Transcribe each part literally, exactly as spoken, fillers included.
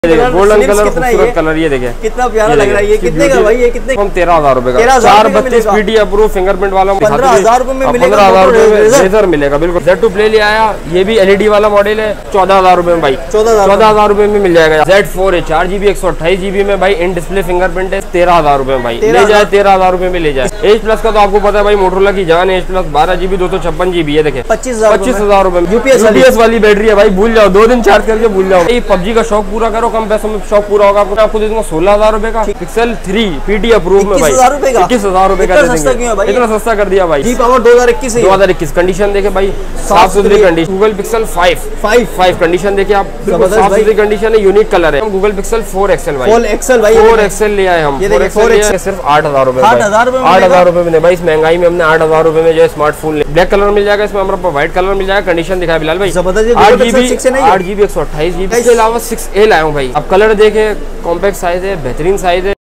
Golden colour, खूबसूरत colour, ये देखिए कितना प्यारा लग रहा है। ये कितने का भाई? ये कितने? हम तेरह हजार रूपए का, चार बत्तीस पीडी अप्रूव फिंगरप्रिंट वाला पंद्रह हजार रूपए में मिलेगा। पंद्रह हजार रूपए में रेजर मिलेगा बिल्कुल। जेड टू प्ले ले आया, ये भी एलईडी वाला मॉडल है, चौदह हजार रूपए में भाई, चौदह चौदह हजार रूपए में मिल जाएगा। जेड फोर है, चार जीबी एक सौ अट्ठाईस जीबी में भाई, इन डिस्प्ले फिंगरप्रिंट है, तेरह हजार रूपए में भाई ले जाए, तेरह हजार रूपए में ले जाए। एच प्लस का तो आपको पता है भाई, मोटरोला की जान है। एच प्लस बारह जीबी दो सौ छप्पन जीबी है, देखे पच्चीस पच्चीस हजार रूपए में यूपीएस वाली बैटरी है भाई, भूल जाओ, दो दिन चार्ज करके भूल जाओ। पबजी का शौक पूरा करो, कम पैसों में शौक पूरा होगा आपको। आपको दे दूंगा सोलह हजार रूपए का पिक्सल थ्री पीटी अप्रूव में भाई, इक्कीस हजार रूपए का। इतना सस्ता कर दिया भाई, पावर दो हजार इक्कीस दो हजार इक्कीस कंडीशन देखे भाई, साफ सुथरी condition. Google Pixel five five five condition देखे आप, साफ सुथरी कंडीशन है, यूनिक कलर है। गूगल पिक्सल फोर एक्सएल भाई, फोर एक्सएल भाई, फोर एक्सएल ले आए हम। फोर एक्सएल सिर्फ आठ हजार रूपए आठ हजार रूपए में भाई, इस महंगाई में हमने आठ हजार रूपए में जो स्मार्टफोन ले। ब्लैक कलर मिल जाएगा इसमें, हमारा व्हाइट कलर मिल जाएगा। कंडीशन दिखाया बिलाल भाई, आठ जीबी आठ जीबी एक सौ अट्ठाईस जीबी। इसके अलावा सिक्स ए लाया हूँ भाई। अब कलर देखे, कॉम्पैक्ट साइज है, बेहतरीन साइज है।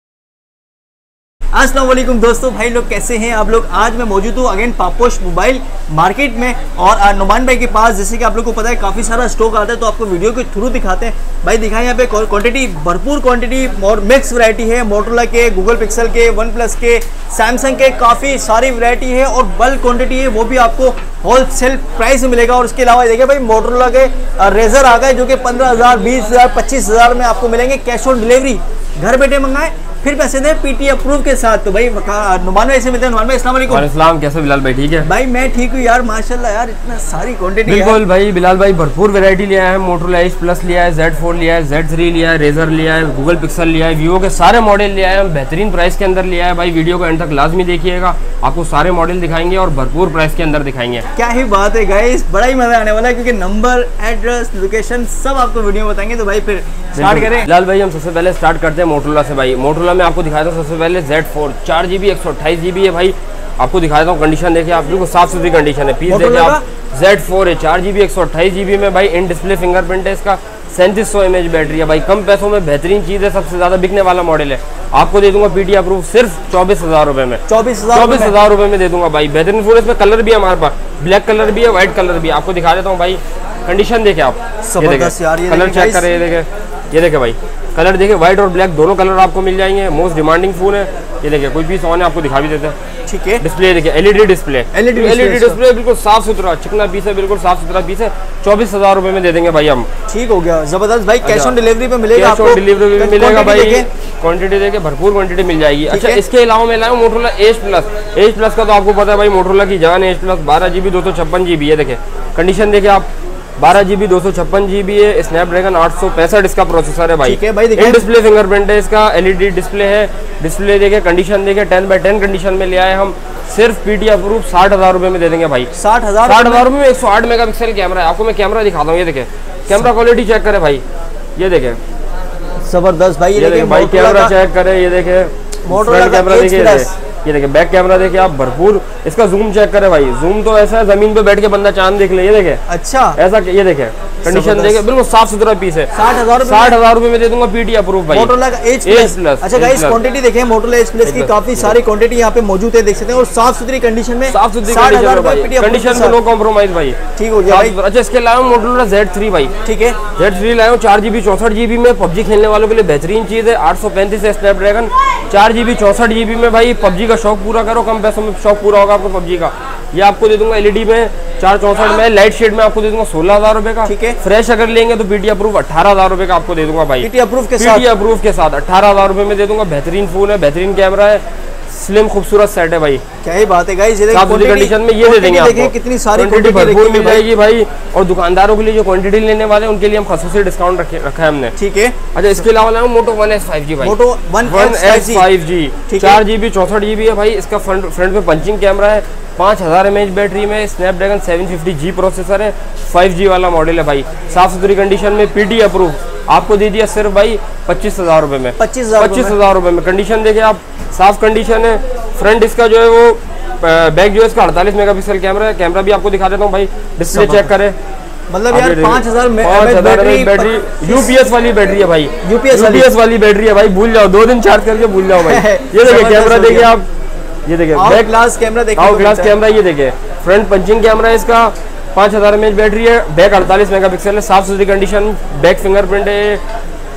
अस्सलाम वालेकुम दोस्तों, भाई लोग कैसे हैं आप लोग? आज मैं मौजूद हूँ अगेन पापोश मोबाइल मार्केट में, और नुमान भाई के पास, जैसे कि आप लोग को पता है काफ़ी सारा स्टॉक आता है, तो आपको वीडियो के थ्रू दिखाते हैं। भाई दिखाएं यहाँ पे क्वांटिटी, भरपूर क्वांटिटी और मिक्स वैरायटी है। मोटरोला के, गूगल पिक्सल के, वन प्लस के, सैमसंग के, काफ़ी सारी वैरायटी है और बल्क क्वांटिटी है, वो भी आपको होलसेल प्राइस में मिलेगा। और उसके अलावा देखिए भाई, मोटरोला के रेजर आ गए जो कि पंद्रह हज़ार बीस हज़ार पच्चीस हज़ार में आपको मिलेंगे। कैश ऑन डिलीवरी, घर बैठे मंगाए फिर पैसे दे पीटी अप्रूव के साथ। तो भाई नुमान भाई से मिलते हैं। नुमान भाई अस्सलाम वालेकुम। वालेकुम, कैसे बिलाल भाई? ठीक है भाई, मैं ठीक हूँ यार, माशाल्लाह यार, इतना सारी क्वांटिटी। बिल्कुल भाई, बिलाल भाई भरपूर वैरायटी लिया है। मोटरोला एच प्लस लिया है, जेड फोर लिया है, जेड थ्री लिया है, रेजर लिया है, गूगल पिक्सल लिया है, वीवो के सारे मॉडल लिया है, बेहतरीन प्राइस के अंदर लिया है भाई। वीडियो को एंड तक लाजमी देखिएगा, आपको सारे मॉडल दिखाएंगे और भरपूर प्राइस के अंदर दिखाएंगे। क्या ही बात है गाइस, बड़ा ही मजा आने वाला है, क्योंकि नंबर, एड्रेस, लोकेशन सब आपको वीडियो में बताएंगे। तो भाई फिर स्टार्ट करें। बिलाल भाई हम सबसे पहले स्टार्ट करते हैं मोटरोला से भाई। मोटरोला में आपको दिखाया था सबसे पहले जेड फोर, चार जीबी एक सौ अट्ठाईस जीबी है भाई। आपको दिखा देता हूँ, कंडीशन देखिए आप, बिल्कुल साफ सुथरी कंडीशन है। पीस देखिए आप, जेड फोर है, चार जीबी एक सौ अट्ठाईस जीबी में भाई, इन डिस्प्ले फिंगरप्रिंट है इसका, सैंतीस सौ एम एच बैटरी है भाई। कम पैसों में बेहतरीन चीज़ है, सबसे ज़्यादा बिकने वाला मॉडल है। आपको दे दूंगा पीटी अप्रूव सिर्फ चौबीस हजार रुपए में, चौबीस हजार चौबीस हजार रुपए में दे दूंगा भाई। बेहतरीन फोन, इसमें कलर भी है हमारे पास, ब्लैक कलर भी है, व्हाइट कलर भी है। आपको दिखा देता हूँ भाई, कंडीशन देखे आप, कलर चेक करें, ये देखे, ये देखे भाई, कलर देखे, व्हाइट और ब्लैक दोनों कलर आपको मिल जाएंगे। मोस्ट डिमांडिंग फोन है, ये देखिए, कोई पीस ऑन है, आपको दिखा भी देते हैं। ठीक है, डिस्प्ले देखिए, LED display, LED LED display, बिल्कुल साफ सुथरा चिकना पीस है, बिल्कुल साफ सुथरा पीस है। चौबीस हजार रुपए में दे देंगे भाई हम। ठीक हो गया, जबरदस्त भाई। कैश ऑन डिलीवरी पे मिलेगा, कैश ऑन डिलीवरी पे मिलेगा भाई। क्वांटिटी देखे, भरपूर क्वांटिटी मिल जाएगी। अच्छा, इसके अलावा मैं लाया हूँ Motorola edge plus. Edge plus का तो आपको पता है भाई, मोटरोला की जान है। एच प्लस बारह जीबी दो सौ छप्पन जीबी है, देखे कंडीशन देखे आप, बारह जीबी दो सौ छप्पन जीबी है, स्नैपड्रैगन आठ सौ पैंसठ इसका प्रोसेसर है भाई। ठीक है भाई, इन डिस्प्ले फिंगरप्रिंट है इसका, एलईडी डिस्प्ले है। डिस्प्ले देखे, कंडीशन देखे, टेन बाई टेन कंडीशन में ले आए हम। सिर्फ पीटी अप्रूव साठ हजार रुपए में दे देंगे भाई। साठ हजार साठ हजार रुपए में एक सौ आठ मेगा पिक्सल कैमरा है। आपको मैं कैमरा दिखाता हूँ, ये देखे, कैमरा क्वालिटी चेक करे भाई, ये देखे, जबरदस्त भाई। ये देखे भाई, कैमरा चेक करे, ये देखे, मोटरोला कैमरा देखिए, ये देखिए बैक कैमरा देखिए आप, भरपूर। इसका जूम चेक करे भाई, जूम तो ऐसा है जमीन पे बैठ के बंदा चांद देख ले, ये देखे। अच्छा, ऐसा, ये देखे, कंडीशन देखे, बिल्कुल साफ सुथरा पीस है। साठ हजार साठ हजार रुपए में दे दूंगा पीटी अप्रूव भाई, मोटरोला का एच प्लस। अच्छा गाइस, क्वांटिटी देखें, मोटरोला एच प्लस की काफी सारी क्वांटिटी यहाँ पे मौजूद है, देख सकते हैं, और साफ सुथरी कंडीशन में, साफ सुथरी कंडीशन में, नो कॉम्प्रोमाइज भाई। ठीक हो गया भाई। अच्छा, इसके लाया हूँ मोटरोला जेड थ्री भाई। ठीक है, जेड थ्री लाया हूँ, चार जीबी चौसठ जीबी में, पबजी खेलने वालों के लिए बेहतरीन चीज है। आठ सौ पैंतीस है स्नैपड्रैगन, चार जीबी चौसठ जीबी में भाई। पबजी का शौक पूरा करो, कम पैसों में शौक पूरा होगा आपको पबजी का। ये आपको दे दूंगा एलईडी में, चार चौसठ में, लाइट शेड में आपको दे दूंगा सोलह हजार रुपए का। ठीक है, फ्रेश अगर लेंगे तो पीटी अप्रूव अठारह हजार रुपए का आपको दे दूंगा भाई। पीटी अप्रूव के साथ, पीटी अप्रूव के साथ अठारह हजार रुपए में दे दूंगा। बेहतरीन फोन है, बेहतरीन कैमरा है, स्लिम खूबसूरत सेट है भाई। क्या ही बात है गाइस, ये कंडीशन में ये दे देंगे आपको, कितनी सारी क्वांटिटी भरपूर मिल जाएगी भाई। और दुकानदारों के लिए जो क्वांटिटी लेने वाले हैं उनके लिए हम खासूसी डिस्काउंट रखा है हमने। ठीक है। अच्छा, इसके अलावा Moto One S five G भाई, Moto One S five G, चार जीबी चौसठ जीबी है भाई। इसका फ्रंट फ्रंट में पंचिंग कैमरा है, पाँच हजार एम एच बैटरी में, Snapdragon seven fifty G processor है, फाइव जी वाला मॉडल है भाई। साफ सुथरी कंडीशन में, पीटी अप्रूव आपको दे दिया सिर्फ भाई पच्चीस हजार रुपए में, पच्चीस हजार पच्चीस हजार रुपए में। कंडीशन देखिए आप, साफ कंडीशन है। फ्रंट इसका जो है वो, बैक जो है इसका अड़तालीस मेगापिक्सल कैमरा है। कैमरा भी आपको दिखा देता हूँ भाई, डिस्प्ले चेक करे, मतलब यार पाँच हजार बैटरी, यूपीएस वाली बैटरी है भाई, यूपीएस यूपीएस वाली बैटरी है भाई, भूल जाओ, दो दिन चार्ज करके भूल जाओ भाई। ये देखिए कैमरा देखिए आप, ये देखिए बैक ग्लास कैमरा देखिए, आउट ग्लास कैमरा, ये देखिए फ्रंट पंचिंग कैमरा है इसका, पाँच हजार एम एच बैटरी है, बैक अड़तालीस मेगापिक्सल है, साफ सुथरी कंडीशन, बैक फिंगरप्रिंट है,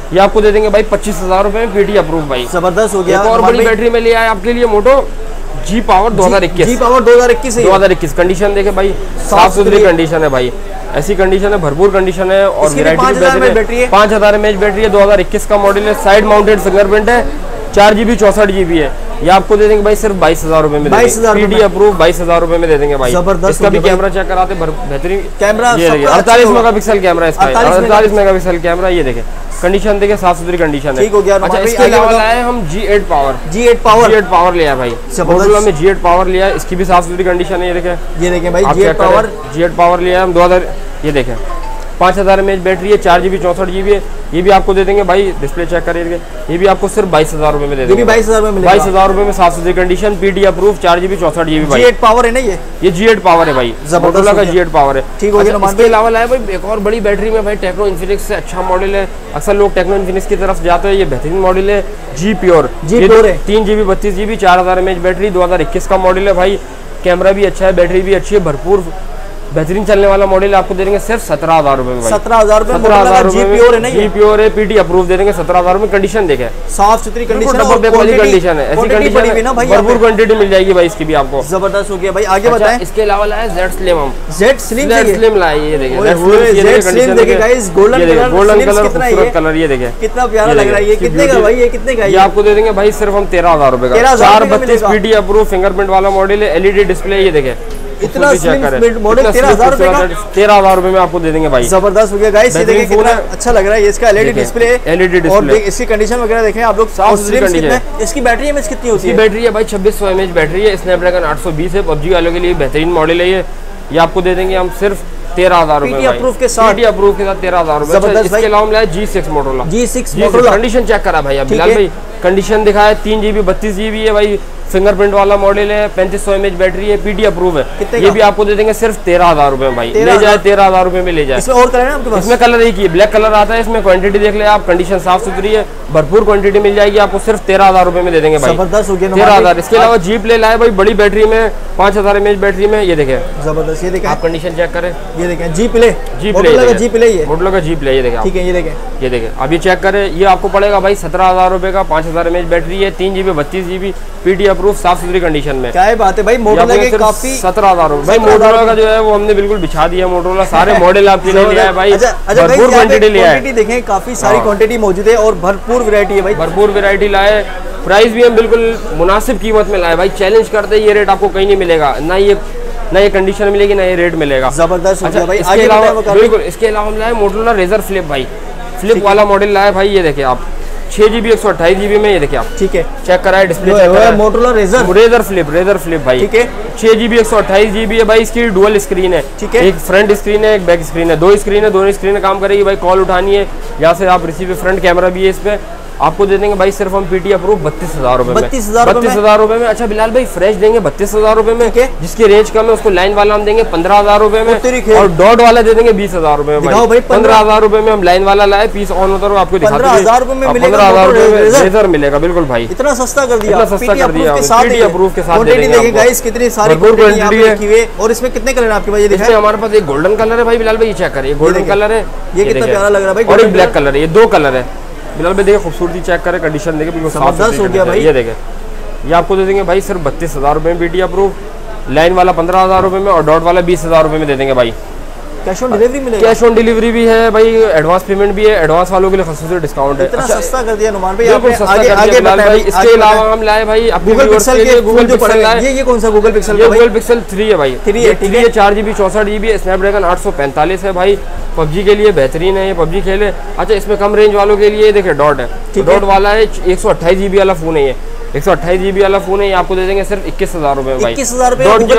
ये आपको दे देंगे भाई पच्चीस हजार रुपए में, पीटी अप्रूव भाई। जबरदस्त हो गया। एक और बड़ी बैटरी में लिया है आपके लिए मोटो जी पावर दो हजार इक्कीस। जी पावर दो हजार इक्कीस दो हजार इक्कीस कंडीशन देखे भाई, साफ सुथरी कंडीशन है भाई, ऐसी कंडीशन है, भरपूर कंडीशन है। और बैटरी है, पाँच हजार एम एच बैटरी है, दो हजार इक्कीस का मॉडल है, साइड माउंटेड फिंगरप्रिंट है, चार जीबी चौसठ जीबी है। ये आपको दे देंगे भाई सिर्फ बाईस हजार रुपए में, बाईस हजार पीडी अप्रूव बाईस हजार रुपए में दे देंगे भाई। जबरदस्त। इसका भी कैमरा चेक कराते, बेहतरीन कैमरा, अड़तालीस मेगा पिक्सल कैमरा है इसका, अड़तालीस मेगा पिक्सल कैमरा। ये देखे कंडीशन देखे, साफ सुथरी कंडीशन है। ठीक हो गया। अच्छा, इसके अलावा लाए हम G eight power, G eight power, G eight power लिया भाई, मोटोरोला में जी एट पावर लिया, इसकी भी साफ सुथरी कंडीशन है। ये देखे, ये देखें भाई G eight power, G eight power लिया हम दो हजार, ये देखें पाँच हजार एम एच बैटरी है, चार जीबी चौसठ जीबी है। ये भी आपको दे देंगे भाई, डिस्प्ले चेक करिए, ये भी आपको सिर्फ बाईस हजार रुपए में दे देंगे, बाईस हजार में बाईस हजार रुपए में साफ सुथरी कंडीशन, पीडी अप्रूव, चार जीबी चौसठ जीबी भाई। जी एट पावर है ना ये ये जी एट पावर है भाई, मोटोरोला का जी एट पावर है। ठीक हो गया। इसके अलावा लाया भाई एक और बड़ी बैटरी में भाई, टेक्नो इन्फिनिक्स से अच्छा मॉडल है, अक्सर लोग टेक्नो इन्फिनिक्स की तरफ जाते हैं, ये बेहतरीन मॉडल है, जी प्योर, जी प्योर है, तीन जीबी बत्तीस जीबी चार हजार एम एच बैटरी, दो हजार इक्कीस का मॉडल है भाई, कैमरा भी अच्छा है, बैटरी भी अच्छी है, भरपूर बेहतरीन चलने वाला मॉडल आपको दे देंगे सिर्फ सत्रह हजार रुपए में। सत्रह हजार रुपए सत्रह हजार रुपए जी प्योर है, जी प्योर है, पीटी अप्रूव दे देंगे सत्रह हजार में। कंडीशन देखे, साफ सुथरी कंडीशन, डबल बैक वाली कंडीशन है, ऐसी कंडीशन भरपूर क्वांटिटी मिल जाएगी भाई इसकी भी आपको। जबरदस्त हो गया भाई। आगे बताएं। इसके अलावा लाए जेड स्लिम, हम जेड स्लिम, जेड स्लिम लाए, ये देखिए जेड स्लिम देखिए guys, golden colour, golden colour, खूबसूरत कलर, ये देखिए कितना प्यारा लग रहा है। ये कितने का भाई, ये कितने का? ये आपको दे देंगे भाई सिर्फ हम तेरह हजार रुपए का, चार बत्तीस पीटी अप्रूव फिंगरप्रिंट वाला मॉडल है, एलईडी डिस्प्ले। ये देखे इतना स्लिम मॉडल तेरह हजार रुपए का, तेरह हजार रुपए में आपको दे देंगे भाई। जबरदस्त हो गया गाइस। ये देखिए कितना अच्छा लग रहा है, ये इसका एलईडी डिस्प्ले, एलईडी डिस्प्ले, और इसकी कंडीशन वगैरह देखें आप लोग, साफ सुथरी कंडीशन है। इसकी बैटरी एमएच कितनी होती है? बैटरी है भाई छब्बीस सौ एमएच बैटरी है, स्नैपड्रैगन आठ सौ बीस है, पबजी वालों के लिए बेहतरीन मॉडल है ये। ये आपको दे देंगे हम सिर्फ तेरह हजार रुपए अप्रूव के साथ, पीटी अप्रूव के साथ तेरह हजार रुपए। इसके अलावा हम लाए G six Motorola, G six Motorola, condition check करा भाई अब बिलाल भाई, कंडीशन दिखाया, तीन जीबी बत्तीस जीबी है भाई, फिंगरप्रिंट वाला मॉडल है, पैंतीस सौ एमएच बैटरी है, पीटी अप्रूव है। ये भी आपको दे देंगे सिर्फ तेरह हजार रुपए में भाई, ले जाए तेरह हजार रुपए में ले जाए। इसमें और कलर है आपके पास? इसमें कलर एक ही ब्लैक कलर आता है, इसमें क्वांटिटी देख ले आप, कंडीशन साफ सुथरी है, भरपूर क्वांटिटी मिल जाएगी आपको, सिर्फ तेरह हजार रुपए में दे देंगे भाई। जबरदस्त हो गया, तेरह हजार। इसके अलावा जीप ले लाए भाई, बड़ी बैटरी में, पाँच हजार एमएच बैटरी में, ये देखे जबरदस्त। ये देखें आप कंडीशन चेक करें, ये देखें जीप ले, जीप ले, जीप ले, ये मोटोरोला का जीप ले, ये देखें ठीक है, ये देखें, ये देखें अब ये चेक करें, ये आपको पड़ेगा भाई सत्रह हजार रुपए का, पाँच हजार एमएच बैटरी है, तीन जीबी बत्तीस जीबी पीटी अप्रूव, साफ सुथरी कंडीशन में। क्या बात है भाई, मोटोरोला के काफी सत्रह हजार भाई, मोटोरोला का जो है वो हमने बिल्कुल बिछा दिया, मोटोरोला सारे मॉडल आपके लिए लिया है भाई, भरपूर क्वांटिटी लिया है, देखें काफी सारी क्वांटिटी मौजूद है और भरपूर वैरायटी है भाई, भरपूर वैरायटी लाए, प्राइस भी हम बिल्कुल मुनासिब कीमत में लाए भाई, चैलेंज करते ये रेट आपको कहीं नहीं मिलेगा, ना ये ना ये कंडीशन मिलेगी, ना ये रेट मिलेगा। जबरदस्त। अच्छा भाई, इसके अलावा बिल्कुल इसके अलावा हम लाए मोटोरोला रेजर फ्लिप भाई, फ्लिप वाला मॉडल लाए भाई, ये देखिए आप छह जीबी एक सौ अट्ठाईस जीबी में, ये देखिए आप ठीक है चेक कराए, display Motorola Razr Razr flip, Razr flip भाई ठीक है, छह जीबी एक सौ अट्ठाईस जीबी है भाई, इसकी डुअल स्क्रीन है ठीक है, एक फ्रंट स्क्रीन है, एक बैक स्क्रीन है, दो स्क्रीन है, दोनों स्क्रीन काम करेगी भाई, कॉल उठानी है यहाँ से आप रिसीव, फ्रंट कैमरा भी है इस पे, आपको दे देंगे भाई सिर्फ हम पीटी अप्रूव बत्तीस हजार रुपए में, बत्तीस हजार बत्तीस हजार रुपए में। अच्छा बिलाल भाई फ्रेश देंगे बत्तीस हजार रुपए में, जिसकी रेंज कम है उसको लाइन वाला हम देंगे पंद्रह हजार रुपए में, और डॉट वाला दे देंगे बीस हजार रुपए में। पंद्रह हजार रुपए में हम लाइन वाला लाए, पीस ऑन होता है आपको पंद्रह हजार रुपए में पंद्रह हजार रुपए में रेजर मिलेगा बिल्कुल भाई, इतना सस्ता कर दिया, इतना सस्ता कर दिया, पीटी अप्रूव के साथ कितनी सारी क्वांटिटी है। और इसमें कितने कलर आपके पास? ये देखिए हमारे पास एक गोल्डन कलर है भाई बिलाल भाई, चेक करिए गोल्डन कलर है, ये कितना प्यारा लग रहा है भाई, और एक ब्लैक कलर है, ये दो कलर है बिलाल भाई, देखिए खूबसूरती चेक करें, कंडीशन देखे बिल्कुल जबरदस्त हो गया भाई। ये देखे ये आपको दे देंगे भाई सिर्फ बत्तीस हजार रुपए में पीटी अप्रूव, लाइन वाला पंद्रह हजार रुपए में, और डॉट वाला बीस हजार रुपए में दे देंगे भाई। कैश ऑन डिलीवरी मिलेगा? कैश ऑन डिलीवरी भी है भाई, एडवांस पेमेंट भी है, एडवांस वालों के लिए खासूसी डिस्काउंट है। इतना अच्छा, सस्ता कर दिया नुमान भाई, आपने आगे आगे भाई। इसके अलावा हम लाए भाई गूगल पिक्सल के गूगल पिक्सल लाए, ये ये कौन सा गूगल पिक्सल? ये गूगल पिक्सल थ्री है भाई, थ्री है ठीक है, चार जीबी चौसठ जीबी स्नैपड्रैगन आठ सौ पैंतालीस है भाई, पबजी के लिए बेहतरीन है ये, पबजी खेले। अच्छा इसमें कम रेंज वालों के लिए देखिए डॉट है, डॉट वाला है, एक सौ अट्ठाईस जीबी वाला फोन है ये, एक सौ अट्ठाईस जीबी वाला फोन है, ये आपको दे देंगे सिर्फ इक्कीस हजार रुपए में भाई, इक्कीस हजार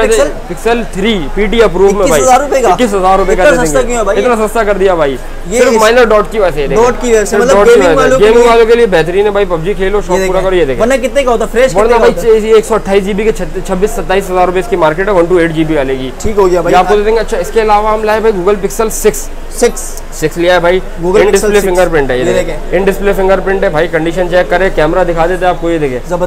पिक्सल थ्री पीटी अप्रूव में भाई, इक्कीस हजार रुपए का इतना सस्ता कर दिया भाई, सिर्फ माइनर डॉट की वजह से, डॉट की वजह से, मतलब गेमिंग वालों के लिए बेहतरीन है भाई, पबजी खेलो शौक पूरा करो। ये देखिए वरना कितने का होता है फ्रेश? वरना भाई एक सौ अट्ठाईस जीबी के छब्बीस सत्ताईस हजार रुपए इसकी मार्केट है, वन टू एट जीबी वाले की, ठीक हो गया भाई, आपको दे देंगे। अच्छा इसके अलावा हम लाए भाई Google Pixel six six six लिया है भाई, इन डिस्प्ले फिंगरप्रिंट है, ये इन डिस्प्ले फिंगरप्रिंट है भाई, कंडीशन चेक करे, कैमरा दिखा देते हैं आपको, ये देखिए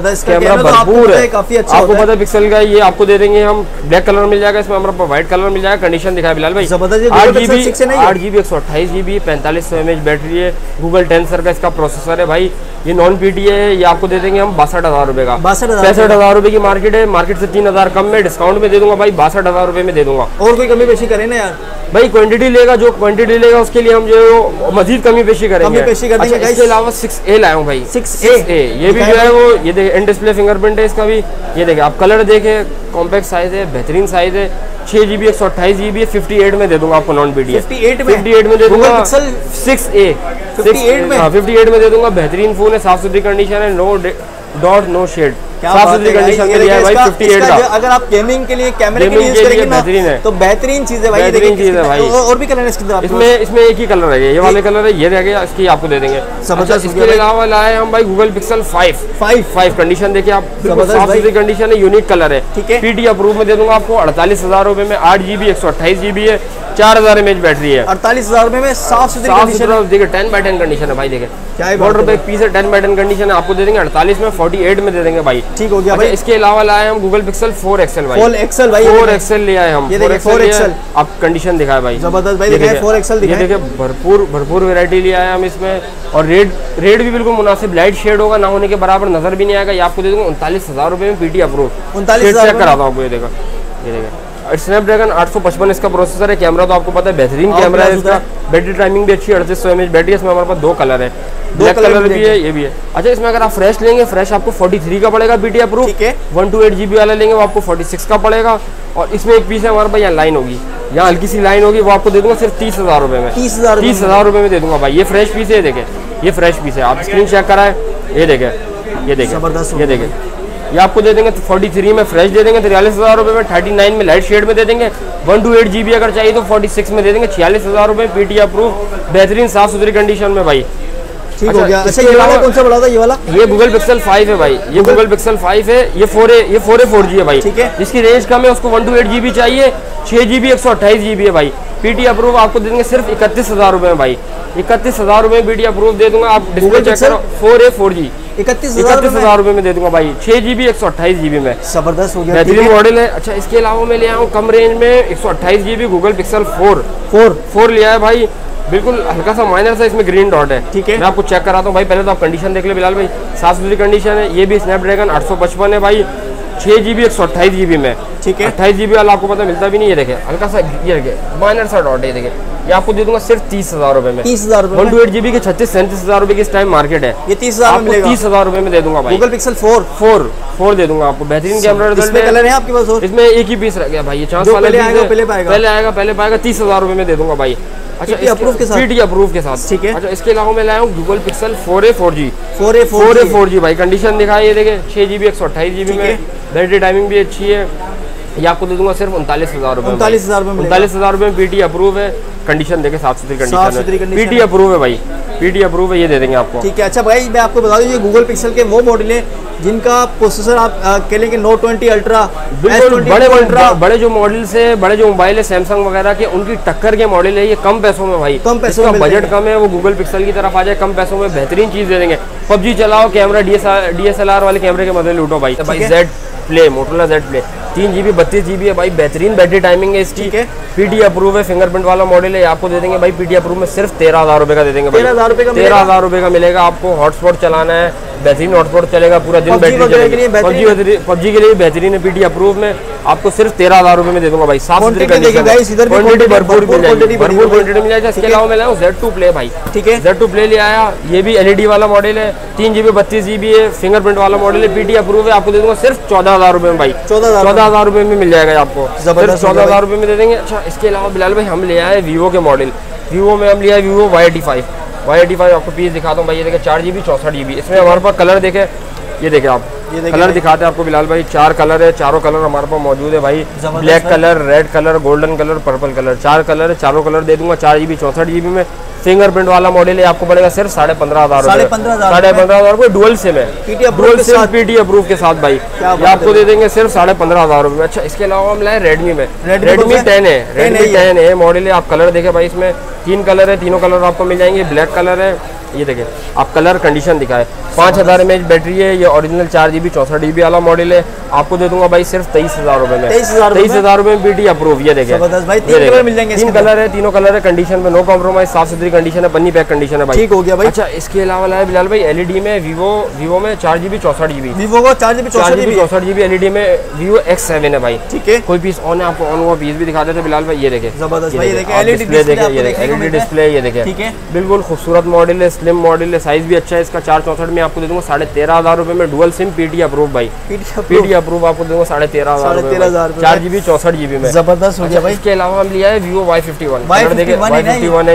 जबरदस्त कैमरा भरपूर है, काफी अच्छा आपको पता है पिक्सल का। ये आपको दे देंगे हम ब्लैक कलर मिल जाएगा, इसमें हमारे पास व्हाइट कलर मिल जाएगा। कंडीशन दिखाया बिलाल भाई, आठ जीबी आठ जीबी एक सौ अट्ठाईस जीबी पैंतालीस सौ एम एच बैटरी है, गूगल टेंसर का इसका प्रोसेसर है भाई। ये नॉन पीटी है, ये आपको दे देंगे हम बासठ हजार रुपए का। पैंसठ हजार रुपए की मार्केट है, मार्केट से तीन हजार कम में डिस्काउंट में दे दूंगा भाई, बासठ हजार रुपए में दे दूंगा। और कोई कमी पेशी करें ना यार भाई, क्वांटिटी लेगा जो क्वांटिटी लेगा उसके लिए हम जो मजीद कमी पेशी करेंगे। कमी पेशी कर देंगे। अच्छा, इसके अलावा सिक्स ए लाया हूँ भाई, सिक्स ए ये भी जो है वो ये देखिए इन डिस्प्ले फिंगरप्रिंट है इसका भी। ये देखिए आप कलर देखे, कॉम्पैक्ट साइज है, बेहतरीन साइज है, छह जीबी एक सौ अट्ठाईस जीबी है, फिफ्टी एट में दे दूंगा आपको नॉन पीडी फिफ्टी एट में फिफ्टी एट में दे दूंगा। सिक्स ए फिफ्टी एट में फिफ्टी एट में दे दूंगा। बेहतरीन फोन है, साफ सुथरी कंडीशन है, नो डॉट नो शेड, साफ सुथरी कंडीशन में दिया है भाई फिफ्टी एट का। अगर आप गेमिंग के लिए कैमरे के लिए यूज करेंगे बेहतरीन है, तो बेहतरीन चीज है भाई। बेहतरीन चीज है भाई। और भी कलर है इसके अंदर, इसमें इसमें एक ही कलर है, ये वाले कलर है, ये रह गया, इसकी आपको दे देंगे। जबरदस्त। इसके अलावा लाए हम भाई Google Pixel five five five condition देखिए आप, साफ सुथरी कंडीशन है, यूनिक कलर है, ठीक है। पीटी अप्रूव में दे दूंगा आपको अड़तालीस हजार रुपए में। आठ जीबी एक सौ अट्ठाईस जीबी है, चार हजार एम एच बैटरी है, अड़तालीस हजार रुपए में साफ सुथरी कंडीशन। देखिए टेन बाई टेन कंडीशन है भाई, देखिए बॉर्डर पे पीस है, टेन बाई टेन कंडीशन है, आपको दे देंगे अड़तालीस में, फोर्टी एट में दे देंगे भाई। ठीक हो गया भाई। इसके अलावा लाए हम गूगल पिक्सल फोर एक्सएल भाई, फोर एक्सएल भाई, फोर एक्सएल ले आए हम, फोर एक्सएल आप कंडीशन दिखाए भाई, जबरदस्त भाई। देखिए फोर एक्सएल दिखाए, देखिए भरपूर भरपूर वैरायटी ले आए हम इसमें। और रेड रेड भी बिल्कुल मुनासिब लाइट शेड होगा, ना होने के बराबर नजर भी नहीं आएगा। ये आपको दे दूंगा उनतालीस हजार रुपए में, पीटी अप्रूव। उनतालीस चेक कराता हूँ आपको, ये देखो ये देखिए स्नैपड्रैगन आठ सौ पचपन इसका प्रोसेसर है। कैमरा तो आपको पता है बेहतरीन कैमरा है इसका, बैटरी टाइमिंग भी अच्छी है, अड़तीस सौ एम एच बैटरी है। इसमें हमारे पास दो कलर है, ब्लैक कलर भी है, ये भी है। अच्छा, इसमें अगर आप फ्रेश लेंगे, फ्रेश आपको तैंतालीस का पड़ेगा पीटी अप्रूव, ठीक है। वन टू एट जीबी वाला लेंगे वो आपको छियालीस का पड़ेगा। और इसमें एक पीस है हमारे पास, यहाँ लाइन होगी, यहाँ हल्की सी लाइन होगी, वो आपको दे दूंगा सिर्फ तीस हजार रुपए में, तीस हजार तीस हजार रुपए में दे दूंगा भाई। ये फ्रेश पीस है, देखे ये फ्रेश पीस है, आप स्क्रीन चेक कराए, ये देखे ये देखे जबरदस्त, ये देखे ये आपको दे देंगे तैंतालीस में फ्रेश दे देंगे तिरालीस हजार रुपए में, उनतालीस में लाइट शेड में दे देंगे, वन टू एट जीबी अगर चाहिए तो छियालीस में दे देंगे, छियालीस हजार रुपए पीटी अप्रूव, बेहतरीन साफ सुथरी कंडीशन में भाई। ठीक हो गया। अच्छा, ये वाला कौन सा बड़ा था? ये वाला ये गूगल पिक्सल फाइव है भाई, ये गूगल पिक्सल फाइव है, ये फोर ए ये फोर ए फोर जी है भाई, ठीक है। जिसकी रेंज कम है उसको वन टू एट जीबी चाहिए, छह जीबी एक सौ अट्ठाईस जीबी है भाई, पीटी अप्रूव आपको दे देंगे सिर्फ इकतीस हजार रुपए में भाई, इकतीस हजार रुपए में पीटी अप्रूव दे दूंगा। आप डिस्प्ले चेक करो, फोर ए फोर जी इकतीस इकतीस हजार रुपए में दे दूंगा भाई, छह जीबी एक सौ अट्ठाईस जीबी में, जबरदस्त हो गया, बेहतरीन मॉडल है। अच्छा, इसके अलावा मैं ले आया हूँ कम रेंज में एक सौ अट्ठाईस GB Google Pixel four four four लिया है भाई, बिल्कुल हल्का सा माइनर सा इसमें ग्रीन डॉट है, ठीक है। मैं आपको चेक कराता हूँ भाई, पहले तो आप कंडीशन देख ले बिलाल भाई, साफ सुथरी कंडीशन है। ये भी स्नैपड्रैगन आठ सौ पचपन है भाई, छह जीबी एक सौ अट्ठाईस जीबी में, ठीक है। अट्ठाईस जीबी वाला आपको पता मिलता भी नहीं है, देखे हल्का सा ये देखे माइनर सा डॉट है, देखे ये आपको दे दूंगा सिर्फ तीस हजार रुपए में, तीस हजार वन टू एट जीबी के छत्तीस सैंतीस हजार रुपए की इस टाइम मार्केट है, ये तीस हजार आपको तीस हजार रुपए में दे दूंगा भाई। Google Pixel four four four दे दूंगा आपको, बेहतरीन कैमरा रिजल्ट है। कलर है आपके पास और इसमें एक ही पीस रह गया भाई, ये चांस वाला पहले आएगा पहले पाएगा पहले आएगा पहले पाएगा तीस हजार रुपए में दे दूंगा भाई। अच्छा, अप्रूव के साथ, पीटी अप्रूव के साथ, ठीक है। अच्छा, इसके अलावा मैं लाया हूँ Google Pixel four A four G four A four A four G भाई, कंडीशन दिखाई ये देखे, छह जीबी एक सौ अट्ठाईस जीबी में, बैटरी टाइमिंग भी अच्छी है। ये आपको दे दूंगा सिर्फ उनतालीस हजार रुपए उनतालीस हजार उनतालीस हजार रुपए में पीटी अप्रूव है, कंडीशन देखे साफ सुथरी कंडीशन, पीटी अप्रूव है भाई, पीटी अप्रूव है, ये दे देंगे आपको, ठीक है। अच्छा भाई, मैं आपको बता दूं ये गूगल पिक्सल के वो मॉडल है जिनका प्रोसेसर आप कह लेंगे नोट ट्वेंटी अल्ट्रा, बिल्कुल बड़े बड़े बड़े जो मॉडल्स है, बड़े जो मोबाइल है सैमसंग वगैरह के, उनकी टक्कर के मॉडल है ये, कम पैसों में भाई, कम पैसों में, बजट कम है, वो गूगल पिक्सल की तरफ आ जाए, कम पैसों में बेहतरीन चीज दे देंगे। पबजी चलाओ, कैमरा डीएसएलआर वाले कैमरे के मजे लूटो भाई। भाई Z play, Motorola Z play, तीन जीबी बत्तीस जीबी है भाई, बेहतरीन बैटरी टाइमिंग है इसकी, पीटी अप्रूव है, फिंगरप्रिंट वाला मॉडल है, आपको दे देंगे भाई पीटी अप्रूव में सिर्फ तेरह हजार रुपए का दे देंगे, तेरह हजार रुपए का तेरह हजार रुपए का मिलेगा आपको। हॉटस्पॉट चलाना है, बेहतरीन हॉटस्पॉट चलेगा, पूरा दिन बैटरी चलेगी, पबजी पबजी के लिए बेहतरीन है, पीटी अप्रूव में आपको सिर्फ तेरह हजार रुपए में दे दूंगा भाई, साफ सुथरी कंडीशन, क्वांटिटी भरपूर मिल जाएगी, भरपूर क्वांटिटी मिल जाएगी। इसके अलावा मैं लाऊं जेड टू प्ले भाई, ठीक है, जेड टू प्ले ले आया, ये भी एलईडी वाला मॉडल है, तीन जीबी बत्तीस जीबी है, फिंगरप्रिंट वाला मॉडल है, पीटी अप्रूव है, आपको दे दूंगा सिर्फ चौदह हजार रुपए में भाई, चौदह चौदह हजार रुपए में मिल जाएगा आपको, जबरदस्त चौदह हजार रुपए में दे देंगे। अच्छा, इसके अलावा बिलाल भाई हम ले आए वीवो के मॉडल, वीवो में हम लिया है Vivo Y eighty five Y eighty five आपको पीस दिखाता हूँ भाई, ये देखे चार जीबी चौसठ जीबी, इसमें हमारे पास कलर देखे, ये देखे आप ये कलर दिखाते हैं आपको बिलाल भाई, चार कलर है, चारों कलर हमारे पास मौजूद है भाई, black colour, red colour, golden colour, purple colour, चार कलर है, चारों कलर दे दूंगा चार जीबी चौसठ जीबी में। फिंगरप्रिंट वाला मॉडल है, आपको पड़ेगा सिर्फ साढ़े पंद्रह हजार साढ़े पंद्रह हजार साढ़े पंद्रह हजार को डुअल सिम है, डुअल सिम पीटी अप्रूव के साथ भाई, ये आपको दे देंगे सिर्फ साढ़े पंद्रह हजार रुपए में। अच्छा, इसके अलावा हम लाए रेडमी में, रेडमी टेन है, रेडमी टेन है मॉडल है, आप कलर देखे भाई, इसमें तीन कलर है, तीनों कलर आपको मिल जाएंगे, ब्लैक कलर है, ये देखें आप कलर कंडीशन दिखाए। पाँच हज़ार एम एच बैटरी है, ये ओरिजिनल चार जी बी चौंसठ जी बी वाला मॉडल है। आपको दे दूंगा भाई सिर्फ तेईस हज़ार रुपये में, तेईस हज़ार तेईस हज़ार रुपये में बीटी अप्रूव। ये देखें भाई तीन कलर मिल जाएंगे, तीन कलर है, तीनों कलर है, कंडीशन में नो कॉम्प्रोमाइज, साफ सुथरी कंडीशन है, बन्नी पैक कंडीशन है भाई। ठीक हो गया भाई। अच्छा इसके अलावा है बिलाल भाई एलईडी में वीवो वीवो में चार जी बी चौंसठ जी बी वीवो को चार जी बी चार जी बी चौंसठ जी बी एलईडी में वीवो एक्स सेवन है भाई। ठीक है, कोई पीस ऑन है, आपको ऑन हुआ पीस भी दिखा देते बिलाल भाई। ये देखें जबरदस्त भाई, डिस्प्ले देखें, ये देखें एलईडी डिस्प्ले, ये देखें ठीक है, बिल्कुल खूबसूरत मॉडल है, स्लिम मॉडल है, साइज भी अच्छा है इसका। चार चौंसठ में आपको दे दूंगा साढ़े तेरह हज़ार रुपये में, डुअल सिम पीटी अप्रूव भाई, पीटी अप्रूव आपको दूंगा साढ़े तेरह हज़ार चार जी बी चौंसठ जी बी में। जबरदस्त हो गया भाई। इसके अलावा हम लिया है Vivo Y fifty one, Y fifty one है,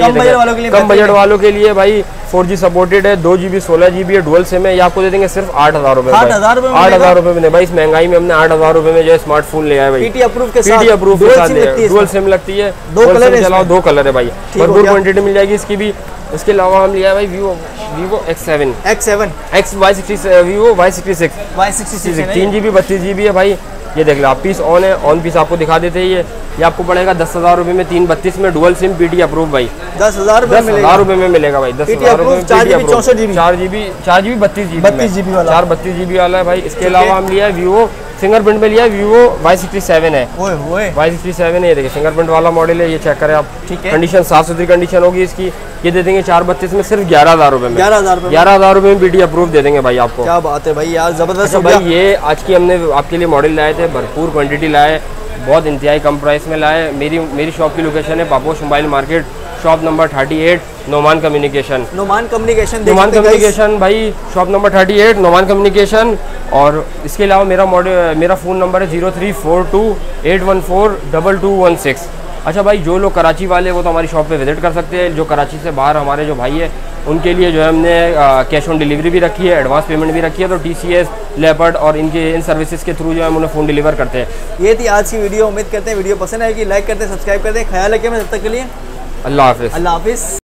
कम बजट वालों के लिए भाई, फोर जी सपोर्टेड है, दो जी बी सोलह जी बी है, डुअल सिम है। ये आपको दे देंगे सिर्फ आठ हज़ार रुपये आठ हज़ार रुपये आठ हज़ार रुपये में भाई। इस महंगाई में हमने आठ हज़ार रुपये में जो है स्मार्टफोन ले आया भाई, पीटी अप्रूव के साथ, पीटी अप्रूव के साथ डुअल सिम लगती है, दो कलर है, चलाओ दो कलर है भाई, भरपूर क्वांटिटी मिल जाएगी इसकी भी। इसके अलावा हम लिया है भाई Vivo Vivo X seven X seven X Y sixty Vivo Y sixty six Y sixty six तीन जी बी बत्तीस जी बी है भाई। ये देख लो आप, पीस ऑन है, ऑन पीस आपको दिखा देते हैं। ये ये आपको पड़ेगा दस हज़ार रुपये में, तीन बत्तीस में, डुअल सिम पीटी अप्रूव भाई, दस हज़ार दस हज़ार रुपये में मिलेगा भाई, दस हज़ार रुपये में चार जी बी चौंसठ जी बी चार जी बी चार जी बी बत्तीस जी बत्तीस जी बी वाला, चार बत्तीस जी बी वाला है भाई। इसके अलावा हम लिया है वीवो फिंगरप्रिंट में लिया है वीवो वाई सिक्सटी सेवन है, वाई सिक्सटी सेवन है, ये देखिए फिंगरप्रिंट वाला मॉडल है। ये चेक करें आप, ठीक है, कंडीशन साफ सुथरी कंडीशन होगी इसकी। ये दे देंगे चार बत्तीस में सिर्फ ग्यारह हज़ार रुपये में, ग्यारह हज़ार ग्यारह हज़ार रुपये में बीटी अप्रूव दे देंगे भाई आपको। क्या बात है भाई यार, जबरदस्त अच्छा भाई ये आज की हमने आपके लिए मॉडल लाए थे, भरपूर क्वांटिटी लाए, बहुत इंतहाई कम प्राइस में लाए। मेरी मेरी शॉप की लोकेशन है Paposh mobile market, shop number thirty eight, Noman communication Noman communication Noman communication भाई, shop number thirty eight Noman communication. और इसके अलावा मेरा मॉडल मेरा फ़ोन नंबर है zero three four two eight one four double two one six. अच्छा भाई जो लोग कराची वाले वो तो हमारी शॉप पे विजिट कर सकते हैं, जो कराची से बाहर हमारे जो भाई है उनके लिए जो है हमने कैश ऑन डिलीवरी भी रखी है, एडवांस पेमेंट भी रखी है। तो टी सी एस, लेपर्ड और इनके इन सर्विसेज के थ्रू जो है हम उन्हें फ़ोन डिलीवर करते हैं। ये थी आज की वीडियो, उम्मीद करते हैं वीडियो पसंद आएगी, लाइक करते हैं, सब्सक्राइब करते हैं। ख्याल रखिए मैं तब तक के लिए अल्लाह हाफिज़। अल्लाह हाफिज़।